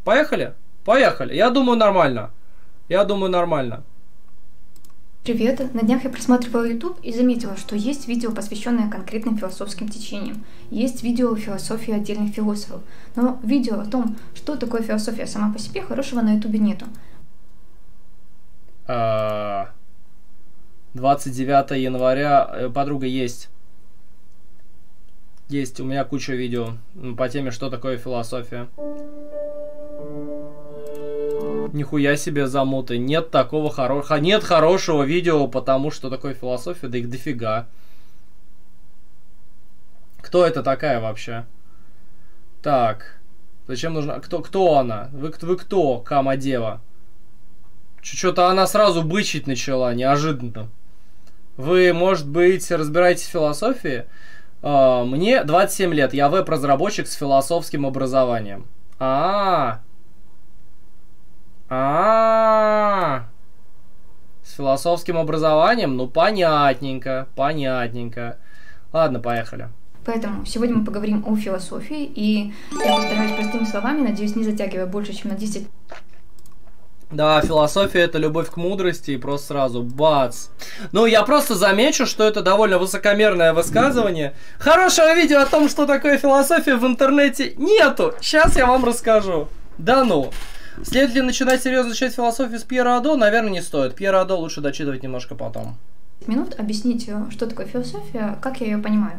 Поехали? Поехали. Я думаю, нормально. Я думаю, нормально. Привет! На днях я просматривала YouTube и заметила, что есть видео, посвященное конкретным философским течениям. Есть видео философии отдельных философов. Но видео о том, что такое философия сама по себе, хорошего на YouTube нету. 29 января. Подруга, есть. Есть. У меня куча видео по теме, что такое философия. Нихуя себе замуты. Нет такого хорошего. Нет хорошего видео, потому что такое философия, да их дофига. Кто это такая вообще? Так. Зачем нужна? Кто она? Вы кто, Камадева? Что-то она сразу бычить начала, неожиданно. Вы, может быть, разбираетесь в философии? Мне 27 лет. Я веб-разработчик с философским образованием. С философским образованием? Ну, понятненько, понятненько. Ладно, поехали. Поэтому сегодня мы поговорим о философии, и я постараюсь простыми словами, надеюсь, не затягивая больше, чем на 10. Да, философия — это любовь к мудрости, и просто сразу бац. Ну, я просто замечу, что это довольно высокомерное высказывание. Хорошего видео о том, что такое философия, в интернете нету. Сейчас я вам расскажу. Да ну. Следует ли начинать серьезно изучать философию с Пьера Адо? Наверное, не стоит. Пьера Адо лучше дочитывать немножко потом. Минут объяснить, что такое философия, как я ее понимаю.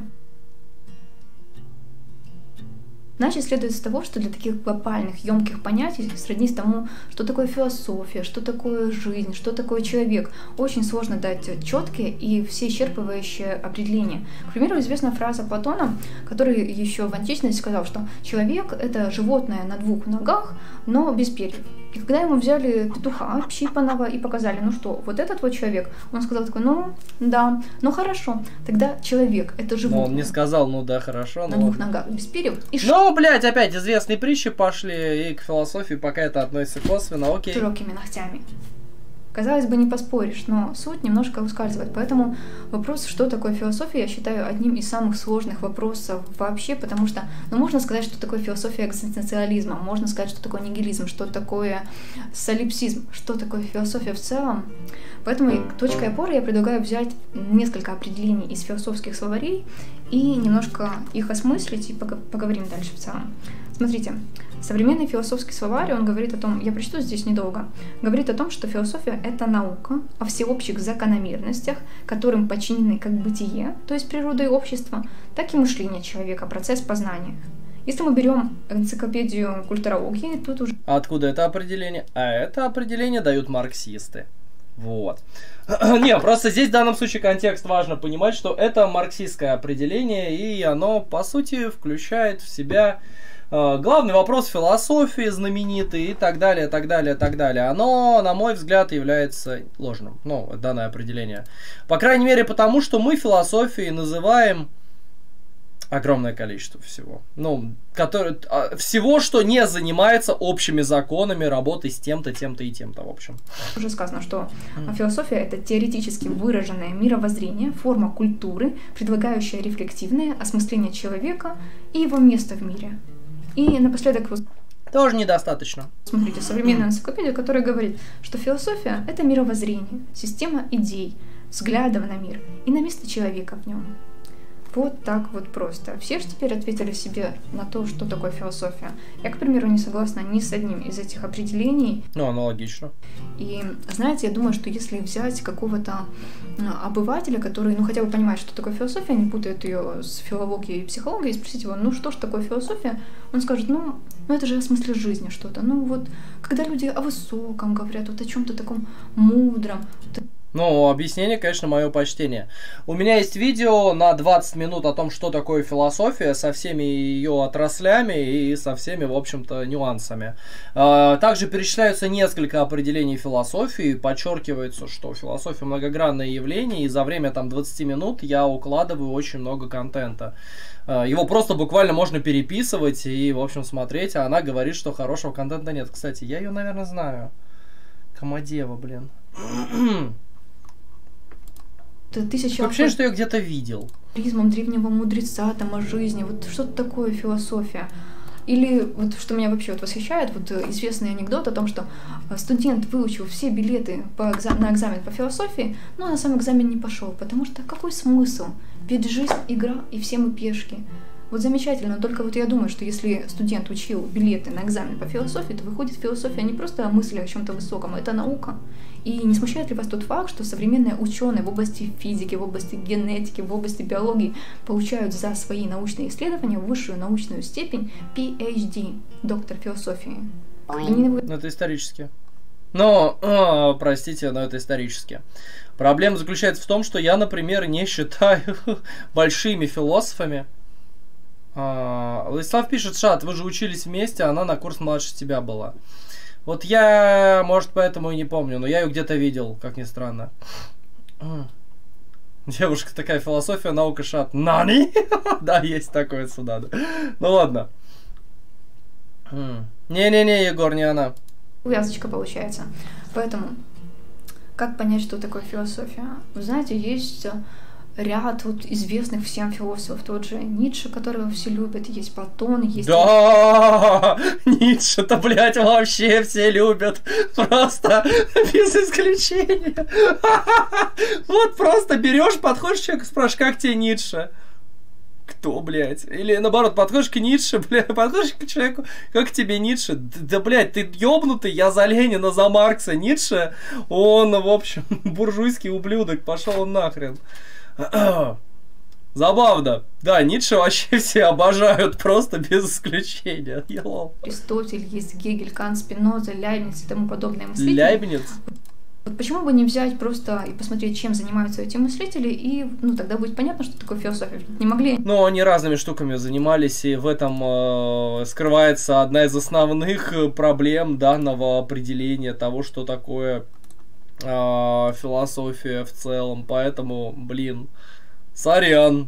Начать следует с того, что для таких глобальных, емких понятий, сроднись тому, что такое философия, что такое жизнь, что такое человек, очень сложно дать четкие и всеисчерпывающие определения. К примеру, известна фраза Платона, который еще в античности сказал, что человек — это животное на двух ногах, но без перьев. И когда ему взяли петуха общипанного и показали, ну что, вот этот вот человек, он сказал такой, ну да, ну хорошо, тогда человек — это животное. Но он не сказал, ну да, хорошо. На двух ногах, без перьев. И ну, блядь, опять известные притчи пошли, и к философии пока это относится косвенно, окей. Широкими ногтями. Казалось бы, не поспоришь, но суть немножко ускальзывает. Поэтому вопрос, что такое философия, я считаю одним из самых сложных вопросов вообще, потому что, ну, можно сказать, что такое философия экзистенциализма, можно сказать, что такое нигилизм, что такое солипсизм, что такое философия в целом. Поэтому точкой опоры я предлагаю взять несколько определений из философских словарей и немножко их осмыслить и поговорим дальше в целом. Смотрите, современный философский словарь, он говорит о том, я прочту здесь недолго, говорит о том, что философия — это наука о всеобщих закономерностях, которым подчинены как бытие, то есть природа и общество, так и мышление человека, процесс познания. Если мы берем энциклопедию культурологии, тут уже... А откуда это определение? А это определение дают марксисты. Вот. Не, просто здесь в данном случае контекст важно понимать, что это марксистское определение, и оно, по сути, включает в себя главный вопрос философии знаменитый и так далее, так далее, так далее. Оно, на мой взгляд, является ложным, ну, данное определение. По крайней мере, потому что мы философией называем огромное количество всего. Ну, всего, что не занимается общими законами работы с тем-то, тем-то и тем-то, в общем. Уже сказано, что философия — это теоретически выраженное мировоззрение, форма культуры, предлагающая рефлективное осмысление человека и его место в мире. И напоследок... Тоже недостаточно. Смотрите, современная энциклопедия, которая говорит, что философия — это мировоззрение, система идей, взглядов на мир и на место человека в нем. Вот так вот просто. Все же теперь ответили себе на то, что такое философия. Я, к примеру, не согласна ни с одним из этих определений. Ну, аналогично. И, знаете, я думаю, что если взять какого-то обывателя, который, ну, хотя бы понимает, что такое философия, не путает ее с филологией и психологией, и спросить его, ну, что ж такое философия, он скажет, ну, это же о смысле жизни что-то. Ну, вот, когда люди о высоком говорят, вот о чем-то таком мудром. Ну, объяснение, конечно, мое почтение. У меня есть видео на 20 минут о том, что такое философия, со всеми ее отраслями и со всеми, в общем-то, нюансами. Также перечисляются несколько определений философии, подчеркивается, что философия многогранное явление, и за время там 20 минут я укладываю очень много контента. Его просто буквально можно переписывать и, в общем, смотреть, а она говорит, что хорошего контента нет. Кстати, я ее, наверное, знаю. Камадева, блин. Вообще, что я где-то видел. Призмом древнего мудреца, там, о жизни, вот что-то такое философия. Или вот что меня вообще вот восхищает, вот известный анекдот о том, что студент выучил все билеты на экзамен по философии, но на сам экзамен не пошел, потому что какой смысл? Ведь жизнь игра, и все мы пешки. Вот замечательно, только вот я думаю, что если студент учил билеты на экзамен по философии, то выходит философия не просто мысли о чем-то высоком, это наука. И не смущает ли вас тот факт, что современные ученые в области физики, в области генетики, в области биологии получают за свои научные исследования высшую научную степень PhD, доктор философии? Ну, это исторически. Но, простите, но это исторически. Проблема заключается в том, что я, например, не считаю большими философами. Владислав пишет: Шат, вы же учились вместе, она на курс младше тебя была. Вот я, может, поэтому и не помню, но я ее где-то видел, как ни странно. Девушка такая: философия, наука, Шат. Нани? Да, есть такое сюда. Ну ладно. Не-не-не, Егор, не она. Увязочка получается. Поэтому, как понять, что такое философия? Вы знаете, есть ряд вот известных всем философов, тот же Ницше, которого все любят, есть Платон, есть... Да, Ницше-то, блядь, вообще все любят, просто без исключения. Вот просто берешь, подходишь к человеку, спрашиваешь: как тебе Ницше? Кто, блядь? Или наоборот, подходишь к Ницше, блядь, подходишь к человеку: как тебе Ницше? Да, блядь, ты ёбнутый, я за Ленина, за Маркса. Ницше, он, в общем, буржуйский ублюдок, пошел он нахрен. Забавно. Да, Ницше вообще все обожают, просто без исключения. Аристотель, есть Гегель, Кант, Спиноза, Лейбниц и тому подобные мыслители. Лейбниц? Вот почему бы не взять просто и посмотреть, чем занимаются эти мыслители, и тогда будет понятно, что такое философия. Не могли. Ну, они разными штуками занимались, и в этом скрывается одна из основных проблем данного определения того, что такое философия в целом. Поэтому, блин, сорян.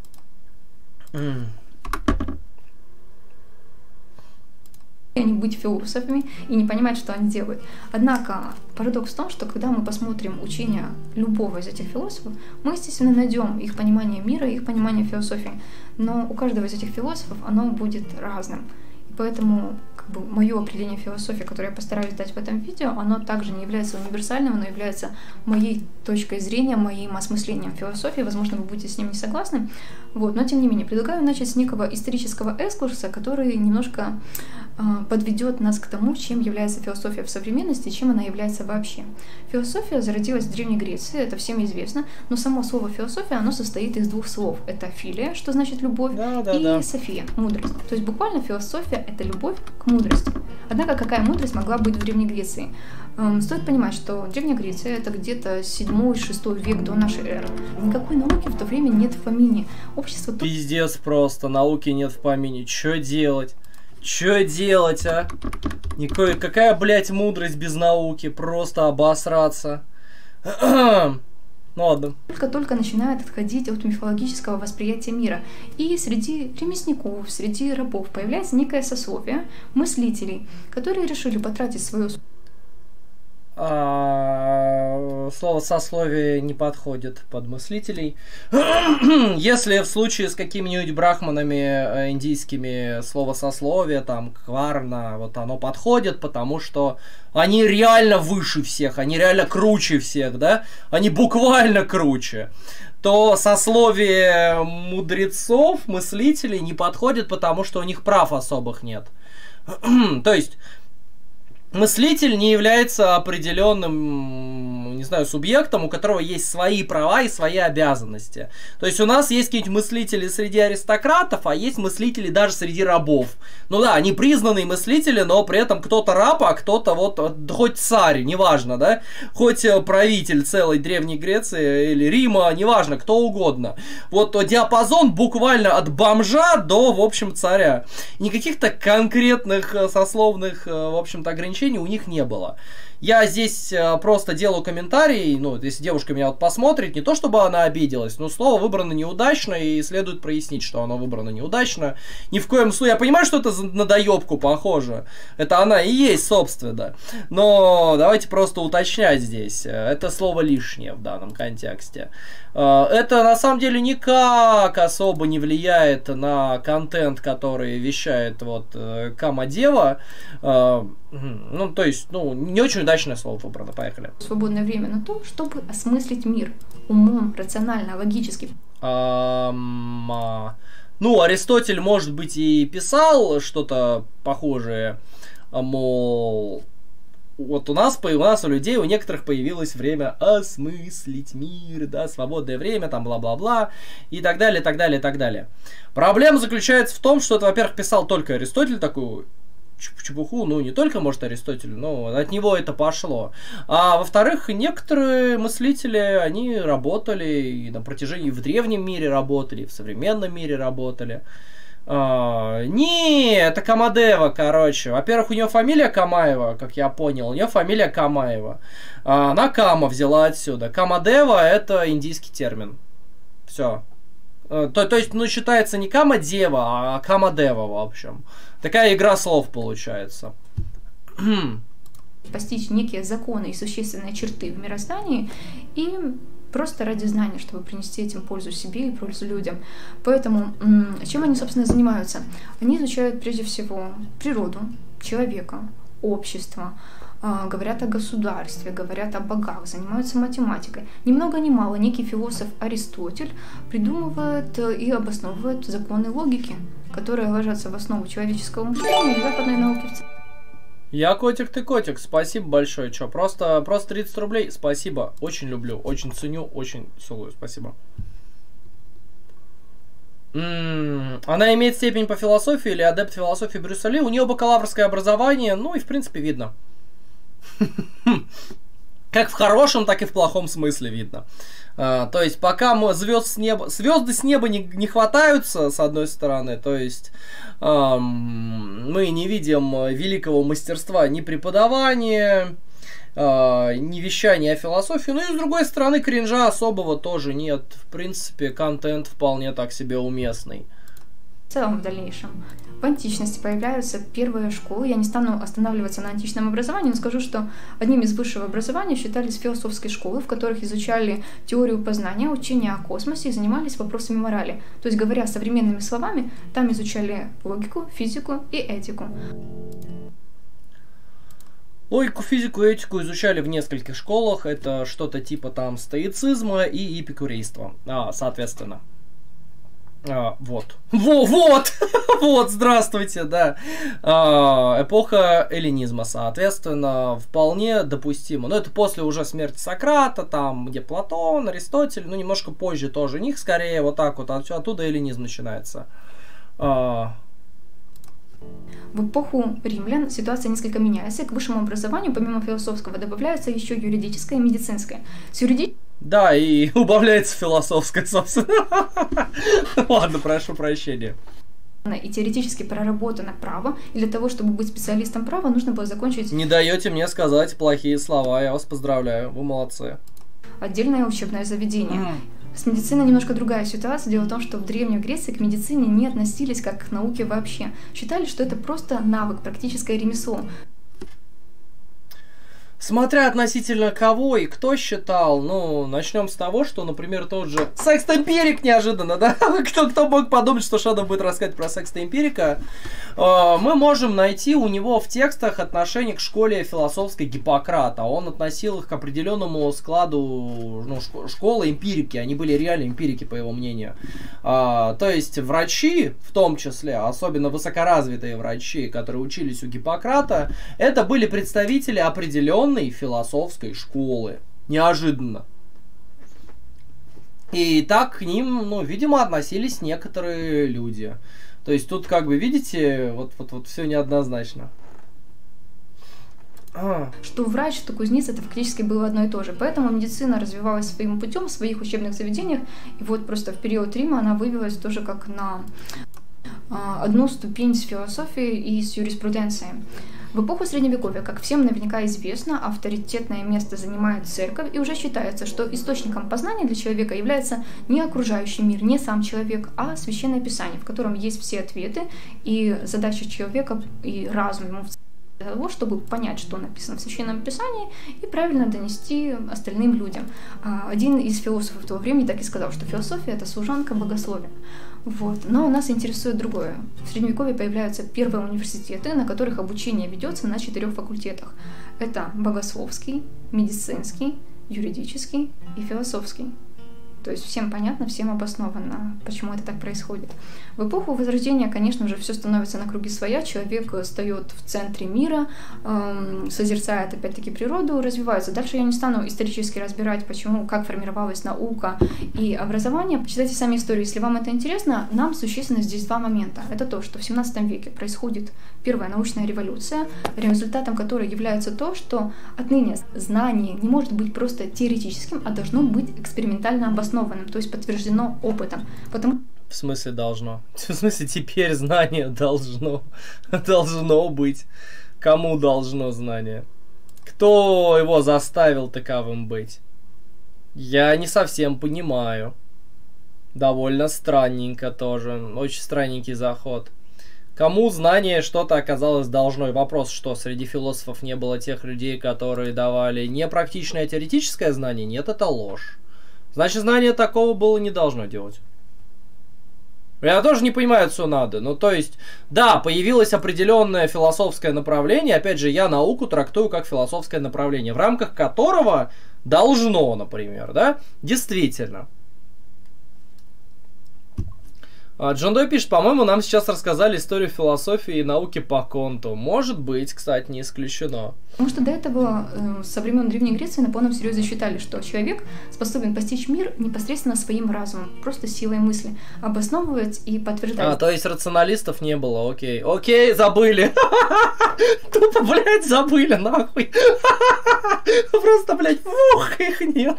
Они быть философами и не понимать, что они делают. Однако парадокс в том, что когда мы посмотрим учение любого из этих философов, мы, естественно, найдем их понимание мира, их понимание философии. Но у каждого из этих философов оно будет разным. И поэтому мое определение философии, которое я постараюсь дать в этом видео, оно также не является универсальным, оно является моей точкой зрения, моим осмыслением философии. Возможно, вы будете с ним не согласны. Вот. Но, тем не менее, предлагаю начать с некого исторического экскурса, который немножко подведет нас к тому, чем является философия в современности и чем она является вообще. Философия зародилась в Древней Греции, это всем известно, но само слово философия, оно состоит из двух слов. Это филия, что значит любовь, и софия, мудрость. То есть буквально философия — это любовь к мудрости. Однако какая мудрость могла быть в Древней Греции? Стоит понимать, что Древняя Греция — это где-то 7-6 век до нашей эры. Никакой науки в то время нет в помине. Общество... Пиздец просто, науки нет в помине. Чё делать? Чё делать, а? Какая, блядь, мудрость без науки? Просто обосраться. Ну ладно. Только начинает отходить от мифологического восприятия мира. И среди ремесленников, среди рабов появляется некое сословие мыслителей, которые решили потратить свое... Слово сословие не подходит под мыслителей. Если в случае с какими-нибудь брахманами индийскими слово сословие, там, кварна, вот оно подходит, потому что они реально выше всех, они реально круче всех, да? Они буквально круче. То сословие мудрецов, мыслителей не подходит, потому что у них прав особых нет. То есть... мыслитель не является определенным, не знаю, субъектом, у которого есть свои права и свои обязанности. То есть у нас есть какие-нибудь мыслители среди аристократов, а есть мыслители даже среди рабов. Ну да, они признанные мыслители, но при этом кто-то раб, а кто-то вот хоть царь, неважно, да, хоть правитель целой Древней Греции или Рима, неважно, кто угодно. Вот диапазон буквально от бомжа до, в общем, царя. Никаких-то конкретных сословных, в общем-то, ограничений значения у них не было. Я здесь просто делаю комментарий, ну, если девушка меня вот посмотрит, не то чтобы она обиделась, но слово выбрано неудачно, и следует прояснить, что оно выбрано неудачно. Ни в коем случае, я понимаю, что это на доебку похоже, это она и есть, собственно, но давайте просто уточнять здесь, это слово лишнее в данном контексте. Это на самом деле никак особо не влияет на контент, который вещает вот Камадева. Ну, то есть, ну, не очень удачное слово выбрано. Поехали. Свободное время на то, чтобы осмыслить мир умом, рационально, логически. Ну, Аристотель, может быть, и писал что-то похожее, мол... Вот у нас у людей, у некоторых появилось время осмыслить мир, да, свободное время, там, бла-бла-бла, и так далее, так далее, так далее. Проблема заключается в том, что это, во-первых, писал только Аристотель, такую чепуху, ну, не только, может, Аристотель, но от него это пошло. А во-вторых, некоторые мыслители, они работали и на протяжении, в древнем мире работали, и в современном мире работали. Не, это Камадева, короче. Во-первых, у нее фамилия Камаева, как я понял. У нее фамилия Камаева. Она Кама взяла отсюда. Камадева — это индийский термин. Все. То есть, ну, считается не Камадева, а Камадева, в общем. Такая игра слов получается. Постичь некие законы и существенные черты в мироздании и просто ради знания, чтобы принести этим пользу себе и пользу людям. Поэтому, чем они, собственно, занимаются? Они изучают прежде всего природу, человека, общество, говорят о государстве, говорят о богах, занимаются математикой. Ни много ни мало некий философ Аристотель придумывает и обосновывает законы логики, которые ложатся в основу человеческого мышления и западной науки в целом. Я котик, ты котик, спасибо большое. Чё, просто 30 рублей, спасибо. Очень люблю, очень ценю, очень целую, спасибо. Она имеет степень по философии или адепт философии Брюса Ли. У нее бакалаврское образование, ну и в принципе видно. Как в хорошем, так и в плохом смысле видно. То есть пока звезды с неба не хватаются, с одной стороны, то есть мы не видим великого мастерства ни преподавания, ни вещания о философии, но и с другой стороны кринжа особого тоже нет. В принципе, контент вполне так себе уместный. В целом, в дальнейшем. В античности появляются первые школы. Я не стану останавливаться на античном образовании, но скажу, что одним из высшего образования считались философские школы, в которых изучали теорию познания, учения о космосе и занимались вопросами морали. То есть, говоря современными словами, там изучали логику, физику и этику. Логику, физику и этику изучали в нескольких школах. Это что-то типа там стоицизма и эпикурейства, соответственно. Вот, здравствуйте, да. Эпоха эллинизма, соответственно, вполне допустимо. Но это после уже смерти Сократа, там, где Платон, Аристотель, ну, немножко позже тоже. У них скорее вот так вот, оттуда эллинизм начинается. В эпоху римлян ситуация несколько меняется, и к высшему образованию, помимо философского, добавляется еще юридическое и медицинское. Да, и убавляется философское, собственно. Ладно, прошу прощения. И теоретически проработано право, и для того, чтобы быть специалистом права, нужно было закончить... Не даете мне сказать плохие слова, я вас поздравляю, вы молодцы. Отдельное учебное заведение. С медициной немножко другая ситуация. Дело в том, что в Древней Греции к медицине не относились как к науке вообще. Считали, что это просто навык, практическое ремесло. Смотря относительно кого и кто считал, ну, начнем с того, что, например, тот же секс-эмпирик неожиданно, да? Кто мог подумать, что Shadow будет рассказать про секс-эмпирика? Мы можем найти у него в текстах отношение к школе философской Гиппократа. Он относил их к определенному складу, ну, школы эмпирики. Они были реально эмпирики, по его мнению. То есть врачи, в том числе, особенно высокоразвитые врачи, которые учились у Гиппократа, это были представители определенной философской школы. Неожиданно. И так к ним, ну, видимо, относились некоторые люди. То есть тут, как бы, видите, вот все неоднозначно. Что врач, что кузнец, это фактически было одно и то же. Поэтому медицина развивалась своим путем в своих учебных заведениях. И вот просто в период Рима она вывелась тоже как на одну ступень с философией и с юриспруденцией. В эпоху Средневековья, как всем наверняка известно, авторитетное место занимает церковь, и уже считается, что источником познания для человека является не окружающий мир, не сам человек, а Священное Писание, в котором есть все ответы, и задача человека и разума ему для того, чтобы понять, что написано в Священном Писании, и правильно донести остальным людям. Один из философов того времени так и сказал, что философия — это служанка богословия. Вот. Но нас интересует другое. В Средневековье появляются первые университеты, на которых обучение ведется на 4 факультетах. Это богословский, медицинский, юридический и философский. То есть всем понятно, всем обоснованно, почему это так происходит. В эпоху Возрождения, конечно же, все становится на круги своя, человек встает в центре мира, созерцает опять-таки природу, развивается. Дальше я не стану исторически разбирать, почему, как формировалась наука и образование. Почитайте сами историю, если вам это интересно. Нам существенно здесь 2 момента. Это то, что в 17 веке происходит первая научная революция, результатом которой является то, что отныне знание не может быть просто теоретическим, а должно быть экспериментально обоснованным, то есть подтверждено опытом. В смысле должно? В смысле теперь знание должно быть? Кому должно знание? Кто его заставил таковым быть? Я не совсем понимаю. Довольно странненько тоже. Очень странненький заход. Кому знание что-то оказалось должно? И вопрос, что среди философов не было тех людей, которые давали непрактичное, а теоретическое знание? Нет, это ложь. Значит, знание такого было не должно делать. Я тоже не понимаю, что надо. Ну, то есть, да, появилось определенное философское направление. Опять же, я науку трактую как философское направление, в рамках которого должно, например, да, действительно. Джон Дой пишет, по-моему, нам сейчас рассказали историю философии и науки по Конту. Может быть, кстати, не исключено. Потому что до этого со времен Древней Греции на полном серьезе считали, что человек способен постичь мир непосредственно своим разумом, просто силой мысли, обосновывать и подтверждать. То есть рационалистов не было, окей. Окей, забыли. Тупо, блядь, забыли, нахуй. Просто, блядь, их нет.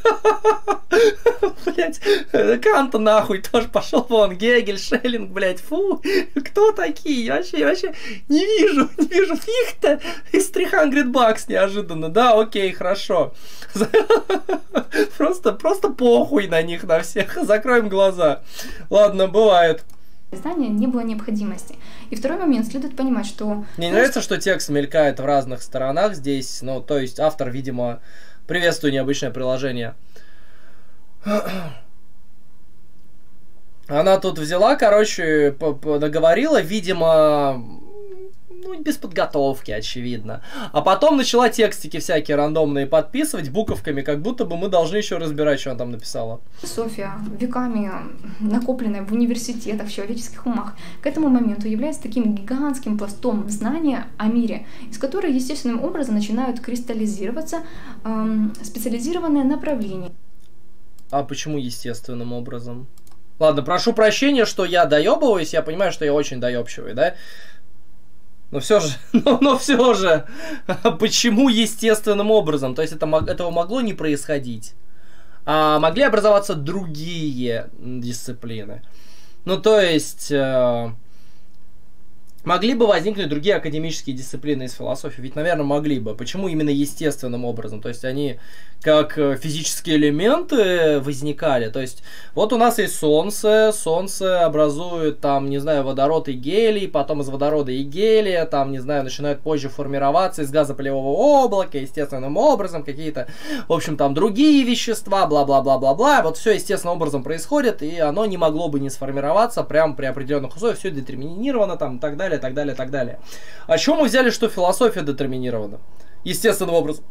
Блядь, Канта нахуй тоже пошел вон. Гегель, Шеллинг, блядь, фу. Кто такие? Вообще не вижу. Фихта из 300 бакс неожиданно. Да, окей, хорошо. Просто похуй на них, на всех. Закроем глаза. Ладно, бывает. Издания не было необходимости. И второй момент, следует понимать, что... Мне нравится, что текст мелькает в разных сторонах здесь. Ну, то есть автор, видимо, приветствует необычное приложение. Она тут взяла, короче, наговорила, видимо, ну, без подготовки, очевидно. А потом начала текстики всякие рандомные подписывать буковками, как будто бы мы должны еще разбирать, что она там написала. Философия, веками накопленная в университетах, в человеческих умах, к этому моменту является таким гигантским пластом знания о мире, из которого естественным образом начинают кристаллизироваться специализированные направления. А почему естественным образом? Ладно, прошу прощения, что я доебываюсь, я понимаю, что я очень доебчивый, да? Но все же, почему естественным образом? То есть этого могло не происходить. А могли образоваться другие дисциплины. Ну, то есть, могли бы возникнуть другие академические дисциплины из философии? Ведь, наверное, могли бы. Почему именно естественным образом? То есть, они как физические элементы возникали. То есть, вот у нас есть Солнце. Солнце образует, там, не знаю, водород и гелий. Потом из водорода и гелия, там, не знаю, начинают позже формироваться из газопылевого облака, естественным образом. Какие-то, в общем, там, другие вещества, бла-бла-бла-бла-бла. Вот все естественным образом происходит, и оно не могло бы не сформироваться прямо при определенных условиях. Все детерминировано, там, и так далее, так далее, так далее. А чего мы взяли, что философия детерминирована? Естественным образом.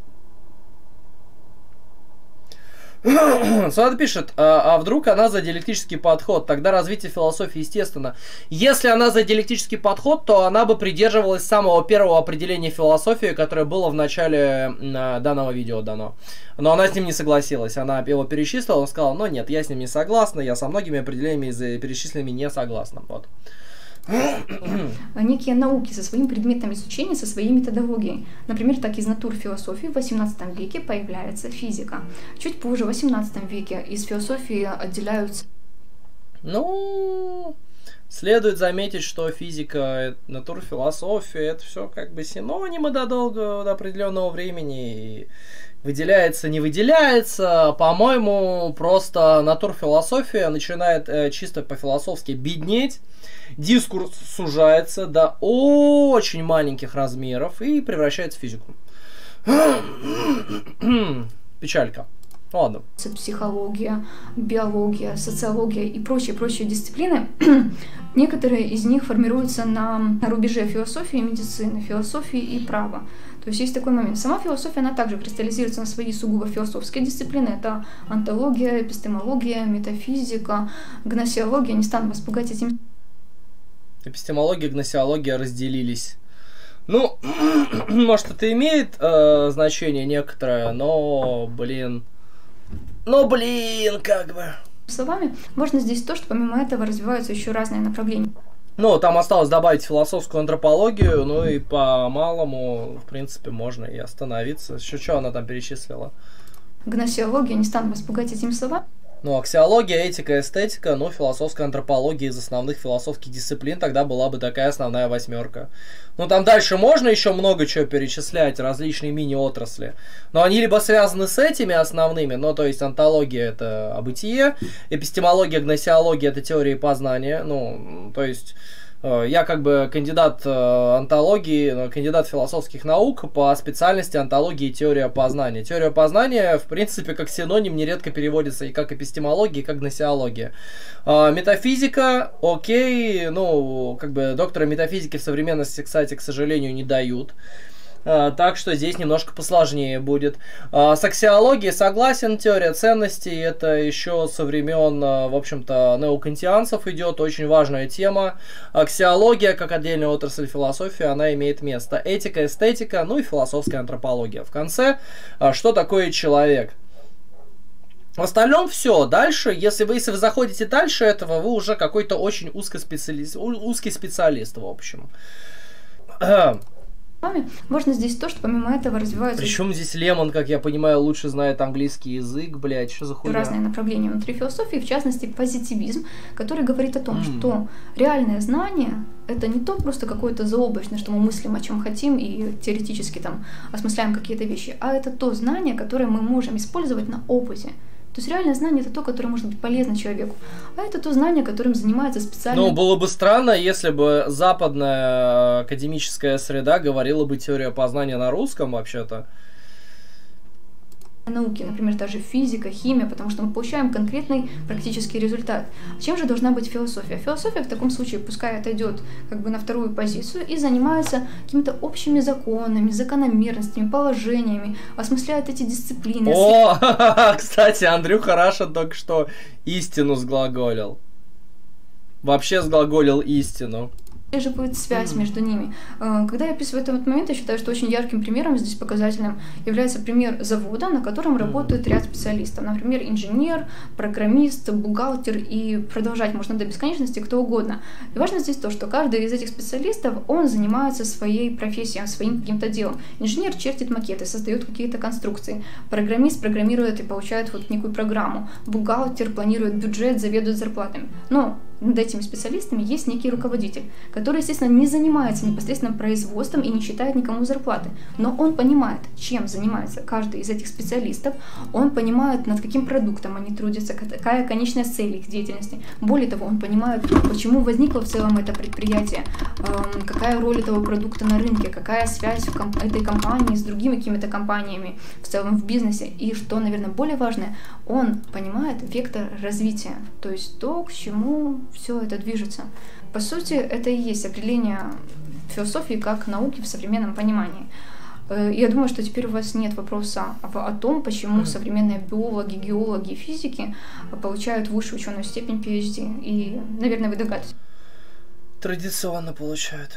Сада пишет, а вдруг она за диалектический подход? Тогда развитие философии естественно. Если она за диалектический подход, то она бы придерживалась самого первого определения философии, которое было в начале данного видео дано. Но она с ним не согласилась. Она его перечислила, он сказал, ну нет, я с ним не согласна, я со многими определениями перечисленными не согласна. Вот. Некие науки со своим предметом изучения, со своей методологией. Например, так из натурфилософии в XVIII веке появляется физика. Чуть позже, в XVIII веке, из философии отделяются... Ну, Следует заметить, что физика, натурфилософия, это все как бы синонимы до определенного времени. И выделяется, не выделяется. По-моему, просто натурфилософия начинает чисто по-философски беднеть. Дискурс сужается до очень маленьких размеров и превращается в физику. Печалька. Ладно. Психология, биология, социология и прочие дисциплины, некоторые из них формируются на рубеже философии и медицины, философии и права. То есть есть такой момент. Сама философия, она также кристаллизируется на свои сугубо философские дисциплины. Это онтология, эпистемология, метафизика, гносеология. Не стану вас пугать этим. Эпистемология, гносеология разделились. Ну, может, это имеет значение некоторое, но, блин, как бы. Словами, можно здесь то, что помимо этого развиваются еще разные направления. Ну, там осталось добавить философскую антропологию, ну и по-малому, в принципе, можно и остановиться. Еще что она там перечислила? Гносеология, не стану вас пугать этими словами. Ну, аксиология, этика, эстетика, ну, философская антропология из основных философских дисциплин, тогда была бы такая основная восьмерка. Ну, там дальше можно еще много чего перечислять, различные мини-отрасли. Но они либо связаны с этими основными, ну, то есть антология это о бытие, эпистемология, гносеология это теория познания, ну, то есть... Я как бы кандидат онтологии, кандидат философских наук по специальности онтологии и теория познания. Теория познания, в принципе, как синоним нередко переводится и как эпистемология, и как гносеология. Метафизика, окей, ну, как бы доктора метафизики в современности, кстати, к сожалению, не дают. Так что здесь немножко посложнее будет. С аксиологией согласен, теория ценностей, это еще со времен, в общем-то, неокантианцев идет, очень важная тема. Аксиология, как отдельная отрасль философии, она имеет место. Этика, эстетика, ну и философская антропология. В конце, что такое человек? В остальном все. Дальше, если вы заходите дальше этого, вы уже какой-то очень узкий специалист, в общем. Можно здесь то, что помимо этого развиваются... Причем здесь Лемон, как я понимаю, лучше знает английский язык, блядь, что за хуйня? Разные направления внутри философии, в частности, позитивизм, который говорит о том, что реальное знание — это не то просто какое-то заоблачное, что мы мыслим, о чем хотим, и теоретически там осмысляем какие-то вещи, а это то знание, которое мы можем использовать на опыте. То есть реальное знание — это то, которое может быть полезно человеку, а это то знание, которым занимается специально... Ну, было бы странно, если бы западная академическая среда говорила бы теория познания на русском, вообще-то. Науки, например, даже физика, химия, потому что мы получаем конкретный практический результат. Чем же должна быть философия? Философия в таком случае пускай отойдет как бы на вторую позицию и занимается какими-то общими законами, закономерностями, положениями, осмысляет эти дисциплины. О, кстати, Андрюха Рашин только что истину сглаголил. Вообще сглаголил истину. Же будет связь между ними. Когда я описываю этот момент, я считаю, что очень ярким примером здесь показательным является пример завода, на котором работает ряд специалистов. Например, инженер, программист, бухгалтер, и продолжать можно до бесконечности, кто угодно. И важно здесь то, что каждый из этих специалистов, он занимается своей профессией, своим каким-то делом. Инженер чертит макеты, создает какие-то конструкции. Программист программирует и получает вот некую программу. Бухгалтер планирует бюджет, заведует зарплатами. Но над этими специалистами есть некий руководитель, который, естественно, не занимается непосредственно производством и не считает никому зарплаты. Но он понимает, чем занимается каждый из этих специалистов, он понимает, над каким продуктом они трудятся, какая конечная цель их деятельности. Более того, он понимает, почему возникло в целом это предприятие, какая роль этого продукта на рынке, какая связь этой компании с другими какими-то компаниями в целом в бизнесе. И что, наверное, более важное, он понимает вектор развития, то есть то, к чему все это движется. По сути, это и есть определение философии как науки в современном понимании. Я думаю, что теперь у вас нет вопроса о том, почему современные биологи, геологи и физики получают высшую ученую степень PhD. И, наверное, вы догадываетесь. Традиционно получают.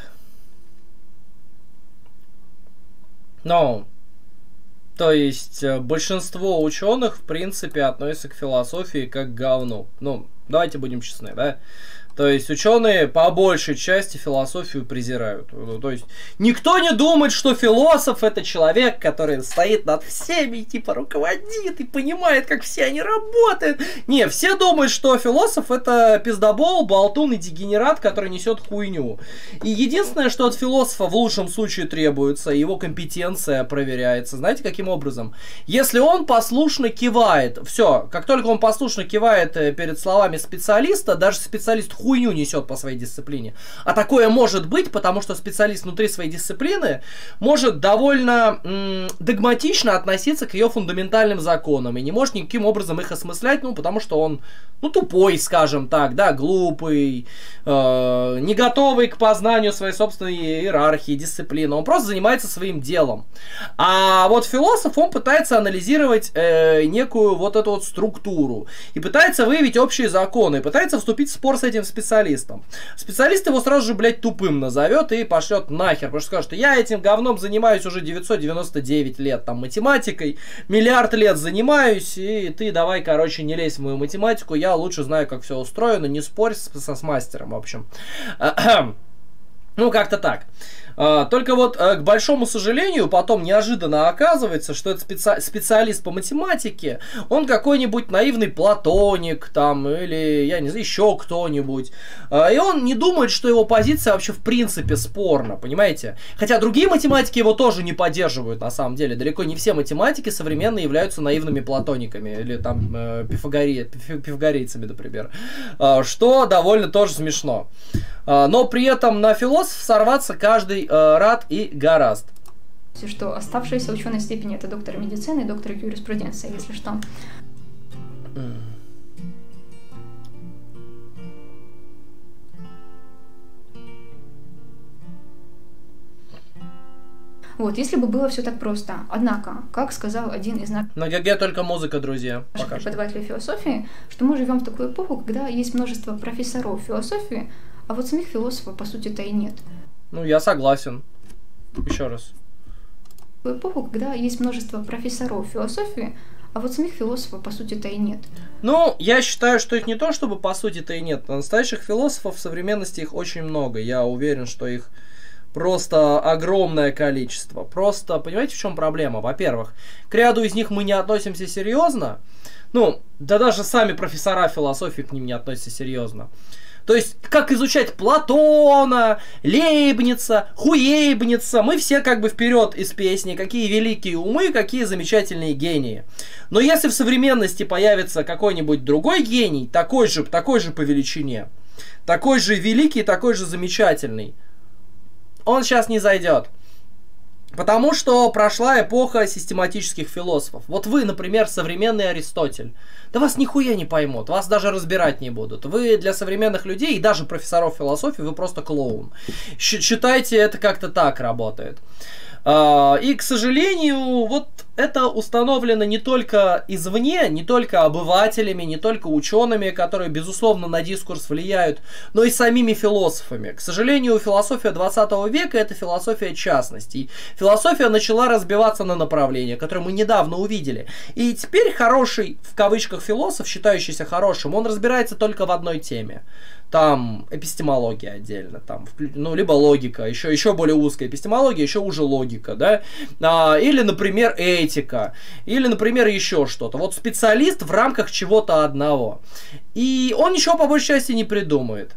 Но, то есть, большинство ученых, в принципе, относятся к философии как к говну. Ну, давайте будем честны, да? То есть ученые по большей части философию презирают. То есть никто не думает, что философ это человек, который стоит над всеми, типа руководит и понимает, как все они работают. Не, все думают, что философ это пиздобол, болтун и дегенерат, который несет хуйню. И единственное, что от философа в лучшем случае требуется, его компетенция проверяется. Знаете, каким образом? Если он послушно кивает, все, как только он послушно кивает перед словами специалиста, даже специалист хуйню несет по своей дисциплине. А такое может быть, потому что специалист внутри своей дисциплины может довольно догматично относиться к ее фундаментальным законам и не может никаким образом их осмыслять, ну, потому что он, ну, тупой, скажем так, да, глупый, не готовый к познанию своей собственной иерархии, дисциплины. Он просто занимается своим делом. А вот философ, он пытается анализировать некую вот эту вот структуру и пытается выявить общие законы, и пытается вступить в спор с этим специалистом. Специалист его сразу же, блядь, тупым назовет и пошлет нахер, потому что скажет, что я этим говном занимаюсь уже 999 лет, там, математикой, миллиард лет занимаюсь, и ты давай, короче, не лезь в мою математику, я лучше знаю, как все устроено, не спорь с мастером, в общем. Ну, как-то так. Только вот, к большому сожалению, потом неожиданно оказывается, что этот специалист по математике, он какой-нибудь наивный платоник, там, или, я не знаю, еще кто-нибудь. И он не думает, что его позиция вообще в принципе спорна, понимаете? Хотя другие математики его тоже не поддерживают, на самом деле. Далеко не все математики современно являются наивными платониками, или там пифагорейцами, например. Что довольно тоже смешно. Но при этом на философ сорваться каждый рад и гораст. Что оставшиеся ученые степени это доктор медицины и доктор юриспруденции, если что. Вот, если бы было все так просто. Однако, как сказал один из наших на ГГ только музыка, друзья. преподавателей философии, что мы живем в такую эпоху, когда есть множество профессоров философии, а вот самих философов, по сути-то, и нет. Ну, я согласен. Еще раз. В эпоху, когда есть множество профессоров философии, а вот самих философов, по сути-то, и нет. Ну, я считаю, что их не то, чтобы по сути-то и нет. Настоящих философов в современности их очень много. Я уверен, что их просто огромное количество. Просто, понимаете, в чем проблема? Во-первых, к ряду из них мы не относимся серьезно. Ну, да даже сами профессора философии к ним не относятся серьезно. То есть, как изучать Платона, Лейбница, Хуейбница, мы все как бы вперед из песни, какие великие умы, какие замечательные гении. Но если в современности появится какой-нибудь другой гений, такой же по величине, такой же великий, такой же замечательный, он сейчас не зайдет. Потому что прошла эпоха систематических философов. Вот вы, например, современный Аристотель. Да вас нихуя не поймут, вас даже разбирать не будут. Вы для современных людей и даже профессоров философии, вы просто клоун. Считайте, это как-то так работает. И, к сожалению, вот это установлено не только извне, не только обывателями, не только учеными, которые, безусловно, на дискурс влияют, но и самими философами. К сожалению, философия 20 века – это философия частностей. Философия начала разбиваться на направления, которые мы недавно увидели. И теперь хороший, в кавычках, философ, считающийся хорошим, он разбирается только в одной теме. Там эпистемология отдельно, там, ну, либо логика, еще более узкая эпистемология, еще уже логика, да, или, например, этика, или, например, еще что-то. Вот специалист в рамках чего-то одного. И он ничего по большей части не придумает.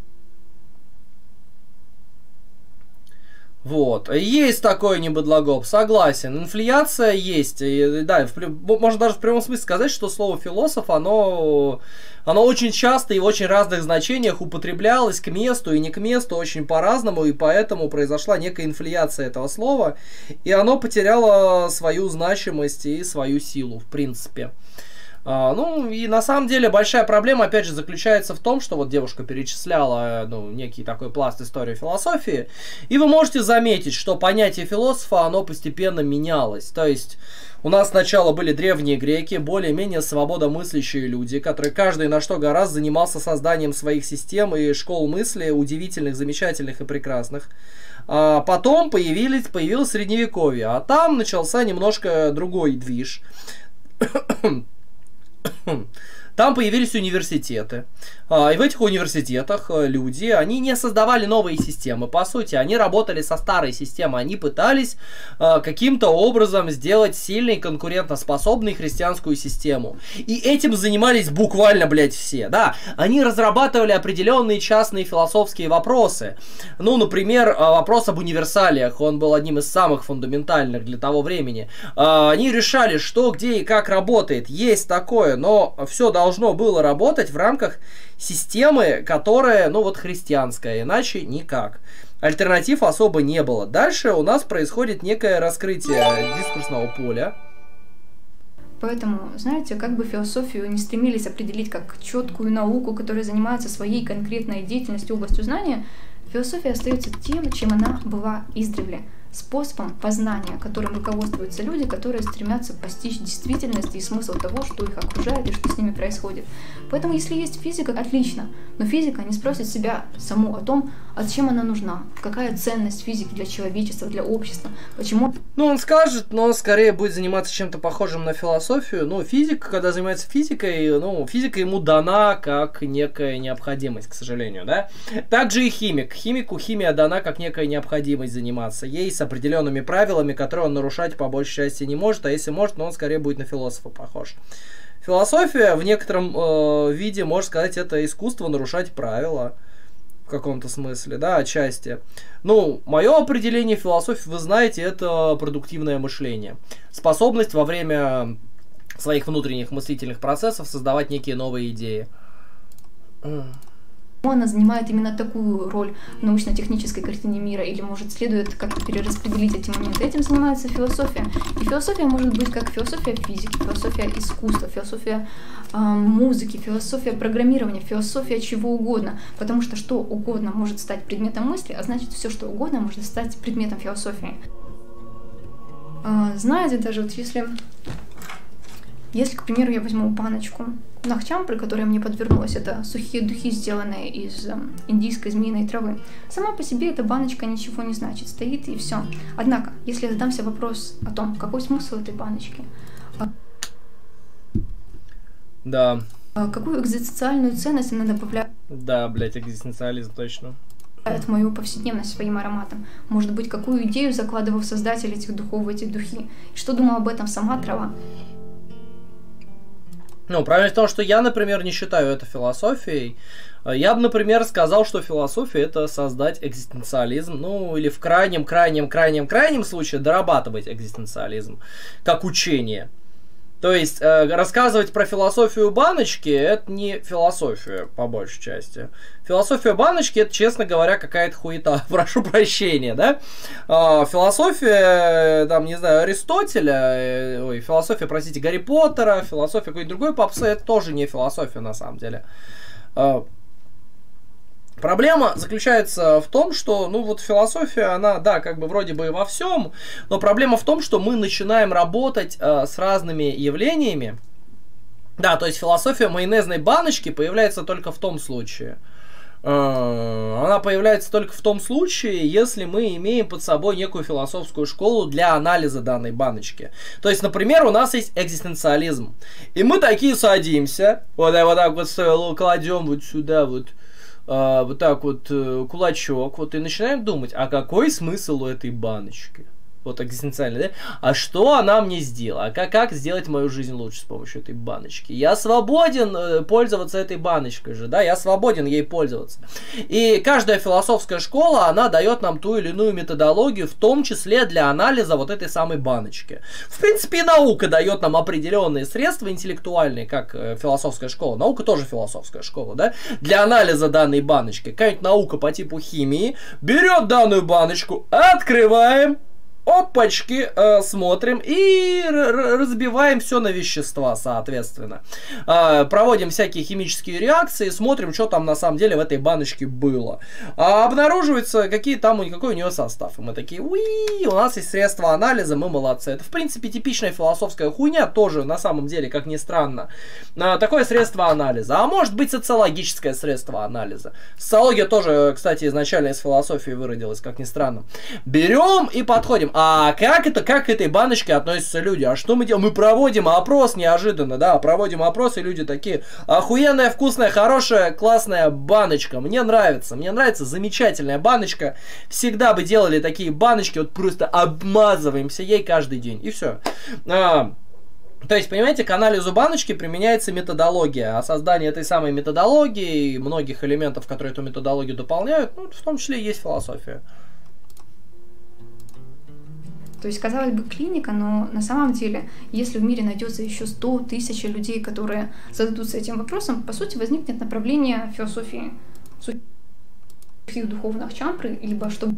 Вот. Есть такой небыдлогоп, согласен. Инфляция есть. И, да, можно даже в прямом смысле сказать, что слово философ, оно очень часто и в очень разных значениях употреблялось к месту и не к месту, очень по-разному, и поэтому произошла некая инфляция этого слова, и оно потеряло свою значимость и свою силу, в принципе. Ну, и на самом деле большая проблема, опять же, заключается в том, что вот девушка перечисляла, ну, некий такой пласт истории философии, и вы можете заметить, что понятие философа, оно постепенно менялось. То есть, у нас сначала были древние греки, более-менее свободомыслящие люди, которые каждый на что гораздо занимался созданием своих систем и школ мысли, удивительных, замечательных и прекрасных. А потом появилось Средневековье, а там начался немножко другой движ. Там появились университеты. И в этих университетах люди, они не создавали новые системы, по сути, они работали со старой системой, они пытались каким-то образом сделать сильной, конкурентоспособной христианскую систему. И этим занимались буквально, блядь, все, да. Они разрабатывали определенные частные философские вопросы. Ну, например, вопрос об универсалиях, он был одним из самых фундаментальных для того времени. Они решали, что, где и как работает, есть такое, но все должно было работать в рамках системы, которая, ну вот, христианская, иначе никак. Альтернатив особо не было. Дальше у нас происходит некое раскрытие дискурсного поля. Поэтому, знаете, как бы философию не стремились определить как четкую науку, которая занимается своей конкретной деятельностью, областью знания, философия остается тем, чем она была издревле. Способом познания, которым руководствуются люди, которые стремятся постичь действительность и смысл того, что их окружает и что с ними происходит. Поэтому, если есть физика, отлично, но физика не спросит себя саму о том, а зачем она нужна, какая ценность физики для человечества, для общества, почему... Ну, он скажет, но скорее будет заниматься чем-то похожим на философию. Ну, физик, когда занимается физикой, ну, физика ему дана как некая необходимость, к сожалению, да? Также и химик. Химику химия дана как некая необходимость заниматься. Ей с определенными правилами, которые он нарушать по большей части не может, а если может, но он скорее будет на философа похож. Философия в некотором виде, можно сказать, это искусство нарушать правила в каком-то смысле, да, отчасти. Ну, мое определение философии, вы знаете, это продуктивное мышление. Способность во время своих внутренних мыслительных процессов создавать некие новые идеи. Она занимает именно такую роль в научно-технической картине мира, или, может, следует как-то перераспределить эти моменты. Этим занимается философия. И философия может быть как философия физики, философия искусства, философия музыки, философия программирования, философия чего угодно. Потому что что угодно может стать предметом мысли, а значит, все, что угодно, может стать предметом философии. Знаете, даже вот если, к примеру, я возьму баночку нахчампры, которая мне подвернулась, это сухие духи, сделанные из индийской змеиной травы. Сама по себе эта баночка ничего не значит, стоит и все. Однако, если я задамся вопрос о том, какой смысл этой баночки, да. Какую экзистенциальную ценность она добавляет, да, блять, экзистенциализм, точно, в мою повседневность своим ароматом, может быть, какую идею закладывал создатель этих духов в эти духи, и что думала об этом сама трава. Ну, правильно в том, что я, например, не считаю это философией. Я бы, например, сказал, что философия — это создать экзистенциализм, ну, или в крайнем случае дорабатывать экзистенциализм, как учение. То есть, рассказывать про философию баночки — это не философия, по большей части. Философия баночки — это, честно говоря, какая-то хуета, прошу прощения, да? Философия, там, не знаю, Аристотеля, философия, простите, Гарри Поттера, философия какой-то другой попсы — это тоже не философия, на самом деле. Проблема заключается в том, что, ну, вот философия, она, да, как бы вроде бы во всем, но проблема в том, что мы начинаем работать с разными явлениями. Да, то есть философия майонезной баночки появляется только в том случае. Она появляется только в том случае, если мы имеем под собой некую философскую школу для анализа данной баночки. То есть, например, у нас есть экзистенциализм. И мы такие садимся, вот так вот кладем вот сюда вот так вот кулачок, вот и начинаем думать, а какой смысл у этой баночки? Вот экзистенциально, да? А что она мне сделала? А как сделать мою жизнь лучше с помощью этой баночки? Я свободен пользоваться этой баночкой же, да? Я свободен ей пользоваться. И каждая философская школа, она дает нам ту или иную методологию, в том числе для анализа вот этой самой баночки. В принципе, и наука дает нам определенные средства интеллектуальные, как философская школа. Наука тоже философская школа, да? Для анализа данной баночки. Какая-нибудь наука по типу химии берет данную баночку, открываем, опачки, смотрим и разбиваем все на вещества, соответственно. Проводим всякие химические реакции, смотрим, что там на самом деле в этой баночке было. Обнаруживается, какой у нее состав. И мы такие, уи, у нас есть средства анализа, мы молодцы. Это, в принципе, типичная философская хуйня, тоже, на самом деле, как ни странно. Такое средство анализа. А может быть, социологическое средство анализа. Социология тоже, кстати, изначально из философии выродилась, как ни странно. Берем и подходим. а как к этой баночке относятся люди? А что мы делаем? Мы проводим опрос неожиданно, да, проводим опрос, и люди такие: охуенная, вкусная, хорошая, классная баночка. Мне нравится замечательная баночка. Всегда бы делали такие баночки, вот просто обмазываемся ей каждый день, и все. То есть, понимаете, к анализу баночки применяется методология, а создание этой самой методологии и многих элементов, которые эту методологию дополняют, ну, в том числе и есть философия. То есть, казалось бы, клиника, но на самом деле, если в мире найдется еще 100 тысяч людей, которые зададутся этим вопросом, по сути, возникнет направление философии духовных чампры, либо чтобы...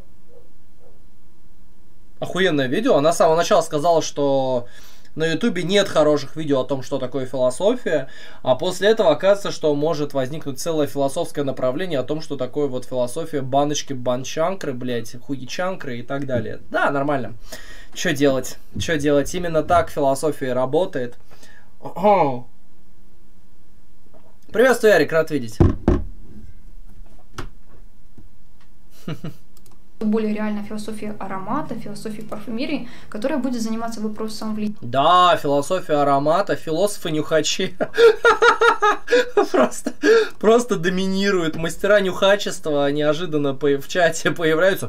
Охуенное видео. Она с самого начала сказала, что на Ютубе нет хороших видео о том, что такое философия, а после этого оказывается, что может возникнуть целое философское направление о том, что такое вот философия баночки, банчанкры, блять, хуичанкры и так далее. Да, нормально. Что делать? Именно так философия работает. Приветствую, Ярик, рад видеть. Более реальная философия аромата, философия парфюмерии, которая будет заниматься вопросом влияния. Да, философия аромата, философы-нюхачи просто доминируют. Мастера нюхачества неожиданно в чате появляются.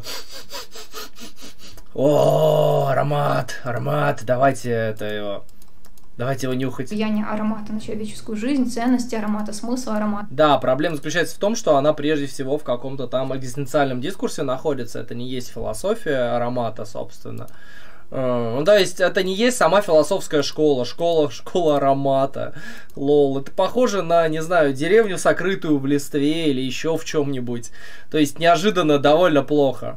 О, аромат, давайте его нюхать. Влияние аромата на человеческую жизнь, ценности аромата, смысл аромата. Да, проблема заключается в том, что она прежде всего в каком-то там экзистенциальном дискурсе находится. Это не есть философия аромата, собственно. Ну, то есть, это не есть сама философская школа аромата. Лол. Это похоже на, не знаю, деревню, сокрытую в листве или еще в чем-нибудь. То есть, неожиданно довольно плохо.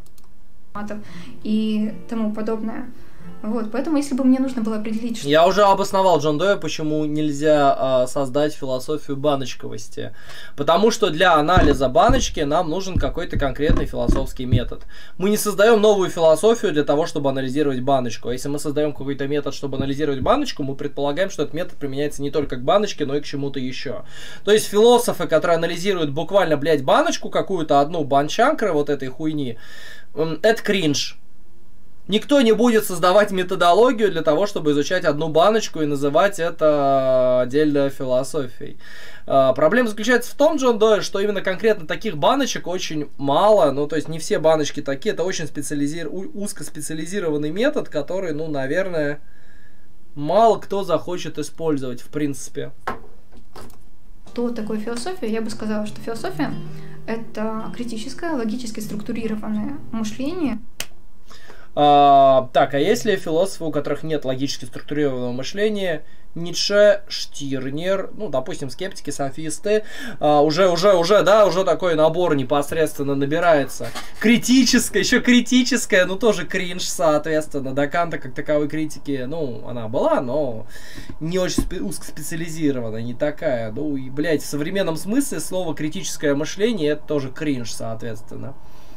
И тому подобное. Вот, поэтому, если бы мне нужно было определить... Я уже обосновал Джон Доя, почему нельзя создать философию баночковости. Потому что для анализа баночки нам нужен какой-то конкретный философский метод. Мы не создаем новую философию для того, чтобы анализировать баночку. А если мы создаем какой-то метод, чтобы анализировать баночку, мы предполагаем, что этот метод применяется не только к баночке, но и к чему-то еще. То есть философы, которые анализируют буквально, блядь, баночку, какую-то одну банчанкры вот этой хуйни, это кринж. Никто не будет создавать методологию для того, чтобы изучать одну баночку и называть это отдельно философией. Проблема заключается в том, Джон Дой, что именно конкретно таких баночек очень мало. Ну, то есть не все баночки такие. Это очень узкоспециализированный метод, который, ну, наверное, мало кто захочет использовать, в принципе. Что такое философия? Я бы сказала, что философия — это критическое, логически структурированное мышление. Так, а если философы, у которых нет логически структурированного мышления, Ницше, Штирнер, ну, допустим, скептики, софисты, уже такой набор непосредственно набирается. Критическая, ну, тоже кринж, соответственно. До Канта как таковой критики, ну, она была, но не очень узкоспециализированная, не такая. Ну, и, блядь, в современном смысле слово критическое мышление — это тоже кринж, соответственно.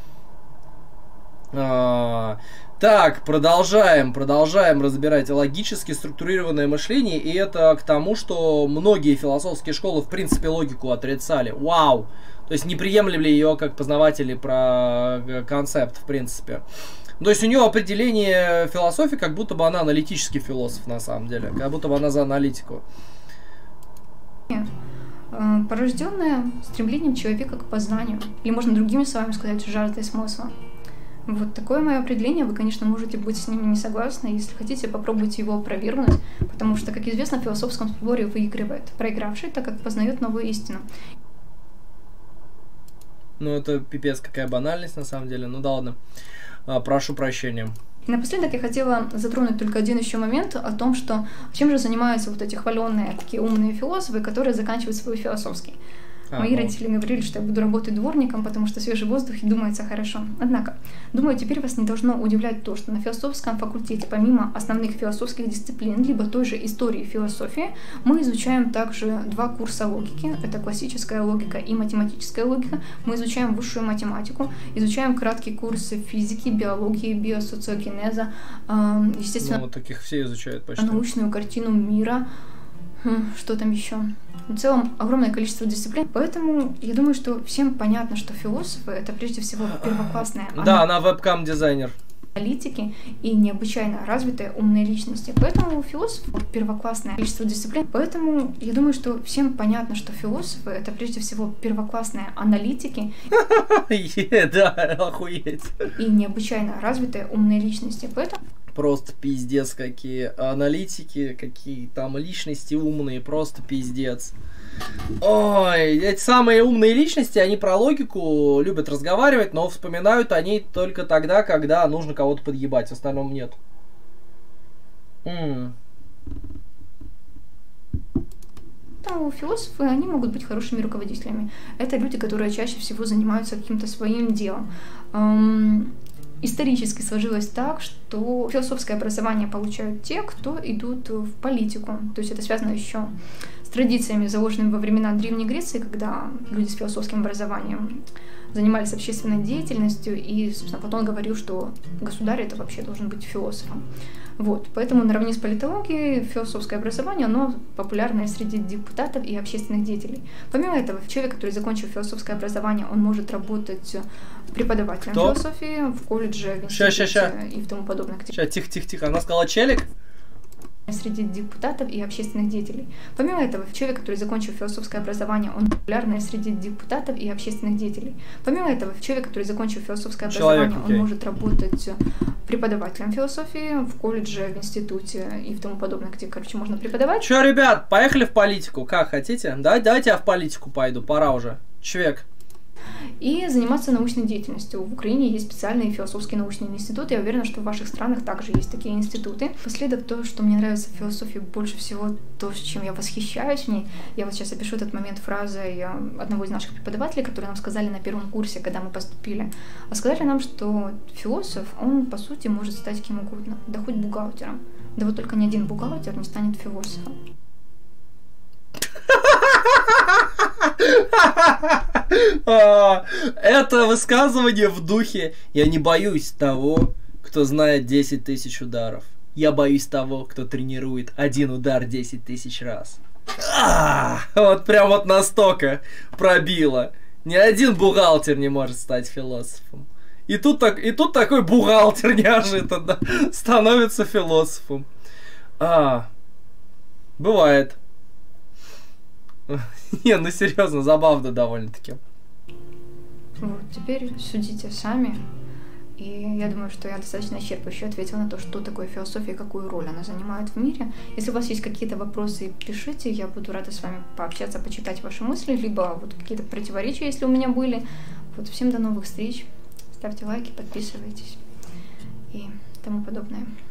Так, продолжаем разбирать логически структурированное мышление, и это к тому, что многие философские школы в принципе логику отрицали. Вау! То есть не приемлемли ее как познаватели про концепт, в принципе. То есть у нее определение философии, как будто бы она аналитический философ на самом деле, как будто бы она за аналитику. Порожденная стремлением человека к познанию, или можно другими словами сказать, жаждой смысла. Вот такое мое определение, вы, конечно, можете быть с ними не согласны, если хотите, попробуйте его опровергнуть, потому что, как известно, в философском споре выигрывает проигравший, так как познает новую истину. Ну, это пипец, какая банальность, на самом деле, ну да ладно, прошу прощения. И напоследок я хотела затронуть только один еще момент о том, что чем же занимаются вот эти хваленные, такие умные философы, которые заканчивают свой философский. Мои родители говорили, что я буду работать дворником, потому что свежий воздух и думается хорошо. Однако, думаю, теперь вас не должно удивлять то, что на философском факультете, помимо основных философских дисциплин, либо той же истории философии, мы изучаем также 2 курса логики. Это классическая логика и математическая логика. Мы изучаем высшую математику, изучаем краткие курсы физики, биологии, биосоциогенеза, естественно, ну, вот таких все изучают почти. Научную картину мира. Что там еще? В целом огромное количество дисциплин. Поэтому я думаю, что всем понятно, что философы — это прежде всего первоклассная. Да, она вебкам-дизайнер. аналитики и необычайно развитые умные личности. Поэтому у философов первоклассное количество дисциплин. Поэтому я думаю, что всем понятно, что философы — это прежде всего первоклассные аналитики. Да, охуеть. И необычайно развитые умные личности. Поэтому просто пиздец какие аналитики, какие там личности умные, просто пиздец. Ой, эти самые умные личности, они про логику любят разговаривать, но вспоминают они только тогда, когда нужно кого-то подъебать, в остальном нет. Философы, они могут быть хорошими руководителями. Это люди, которые чаще всего занимаются каким-то своим делом. Исторически сложилось так, что философское образование получают те, кто идут в политику. То есть это связано еще с традициями, заложенными во времена Древней Греции, когда люди с философским образованием занимались общественной деятельностью, и, собственно, Платон говорил, что государь это вообще должен быть философом. Вот, поэтому наравне с политологией философское образование, оно популярное среди депутатов и общественных деятелей. Помимо этого, человек, который закончил философское образование, он может работать преподавателем философии в колледже, в институте и в тому подобное. Сейчас, тихо, она сказала челик? Среди депутатов и общественных деятелей. Помимо этого, человек, который закончил философское образование, он популярный среди депутатов и общественных деятелей. Помимо этого, человек, который закончил философское образование, он может работать преподавателем философии в колледже, в институте и в тому подобное, где, короче, можно преподавать. Чё, ребят, поехали в политику? Как, хотите? Давайте я в политику пойду, пора уже. Человек. И заниматься научной деятельностью. В Украине есть специальные философские научные институты. Я уверена, что в ваших странах также есть такие институты. Последок то, что мне нравится в философии больше всего, то, с чем я восхищаюсь в ней. Я вот сейчас опишу этот момент фразой одного из наших преподавателей, которые нам сказали на первом курсе, когда мы поступили. А сказали нам, что философ, он по сути может стать кем угодно, да хоть бухгалтером. Да вот только ни один бухгалтер не станет философом. Это высказывание в духе «Я не боюсь того, кто знает 10 тысяч ударов. Я боюсь того, кто тренирует один удар 10 тысяч раз». Вот прям вот настолько пробило. Ни один бухгалтер не может стать философом. И тут такой бухгалтер неожиданно становится философом. Бывает. Не, ну серьезно, забавно довольно-таки. Вот, теперь судите сами. И я думаю, что я достаточно исчерпывающе ответила на то, что такое философия и какую роль она занимает в мире. Если у вас есть какие-то вопросы, пишите, я буду рада с вами пообщаться, почитать ваши мысли, либо вот какие-то противоречия, если у меня были. Вот, всем до новых встреч, ставьте лайки, подписывайтесь и тому подобное.